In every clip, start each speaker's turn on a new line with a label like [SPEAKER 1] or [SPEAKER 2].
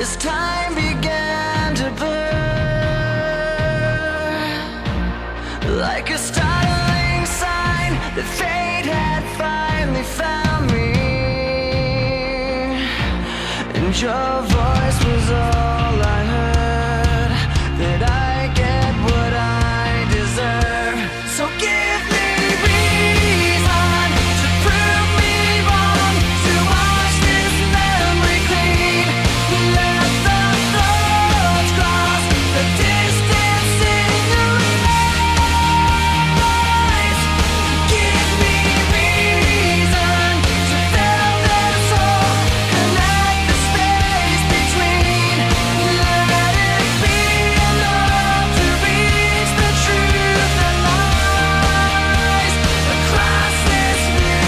[SPEAKER 1] as time began to blur, like a startling sign that fate had finally found me, and your voice was all I heard, that I get what I deserve. So give me reason to prove me wrong, to wash this memory clean. Let the thoughts cross the distance in your eyes. Give me reason to fill this hole, connect the space between. Let it be enough to reach the truth that lies across this new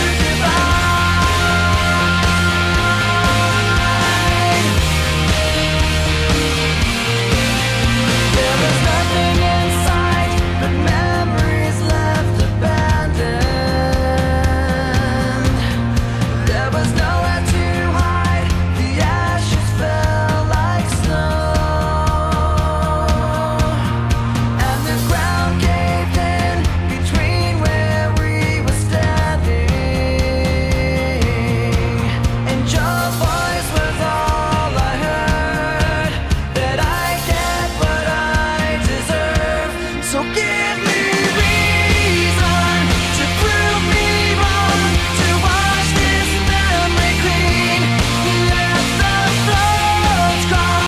[SPEAKER 1] divide. There was nothing in sight but memories left abandoned. There was nowhere to hide, the ashes fell like snow, and the ground caved in between where we were standing, and your voice was all I heard, that I get what I deserve. So give me reason to prove me wrong, to wash this memory clean. Let the thoughts cross.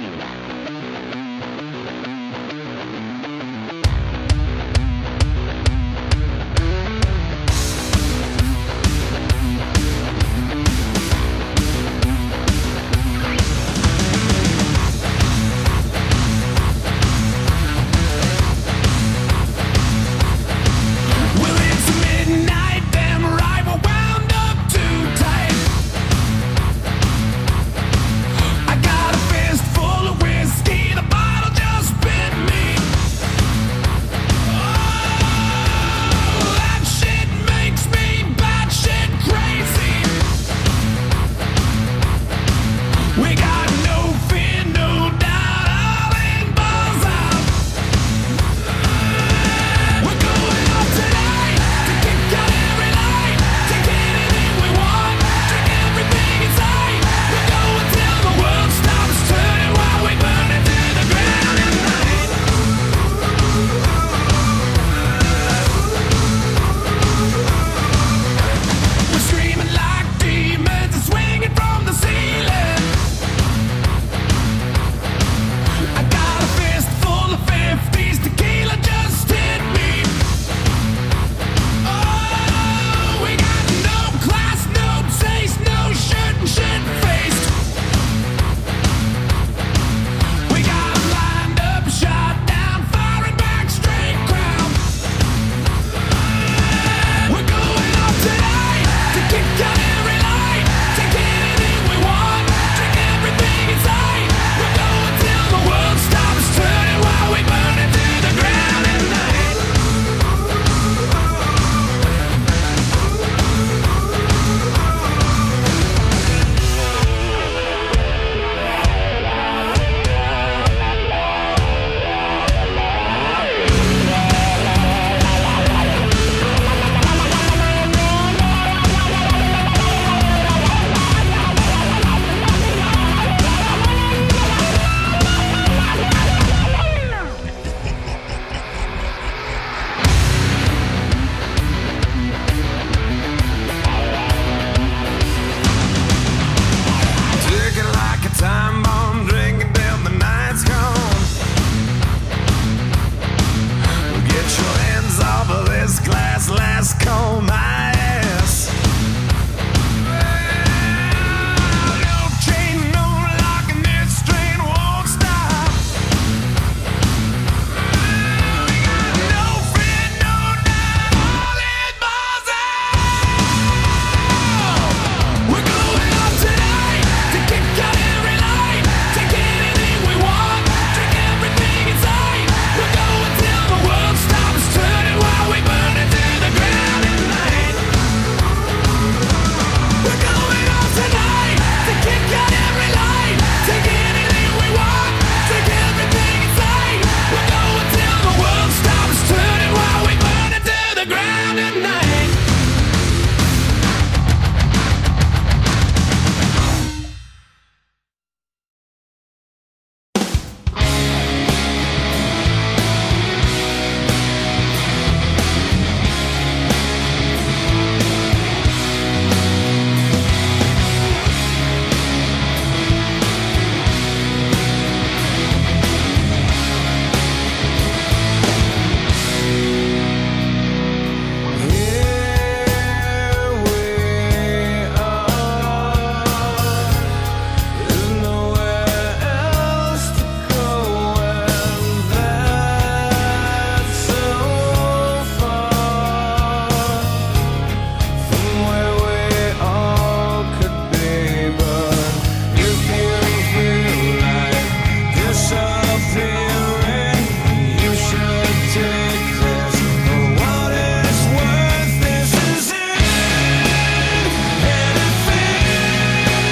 [SPEAKER 2] Well, it's midnight, damn right, we're wound up too tight. I got a fist full of whiskey, the bottle just bit me. Oh, that shit makes me batshit crazy. We got